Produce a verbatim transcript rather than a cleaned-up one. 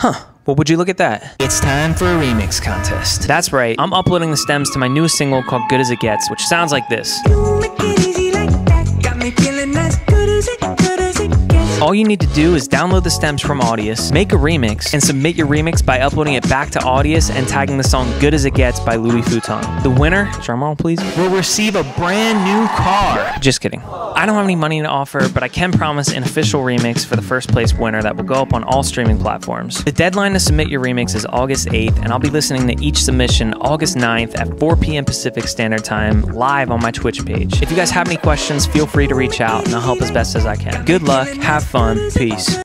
Huh. Well, would you look at that? It's time for a remix contest. That's right. I'm uploading the stems to my newest single called Good As It Gets, which sounds like this. All you need to do is download the stems from Audius, make a remix, and submit your remix by uploading it back to Audius and tagging the song Good As It Gets by Louis Vuitton. The winner, drumroll please, will receive a brand new car. Just kidding. I don't have any money to offer, but I can promise an official remix for the first place winner that will go up on all streaming platforms. The deadline to submit your remix is August eighth, and I'll be listening to each submission August ninth at four p m Pacific Standard Time live on my Twitch page. If you guys have any questions, feel free to reach out and I'll help as best as I can. Good luck, have fun, peace.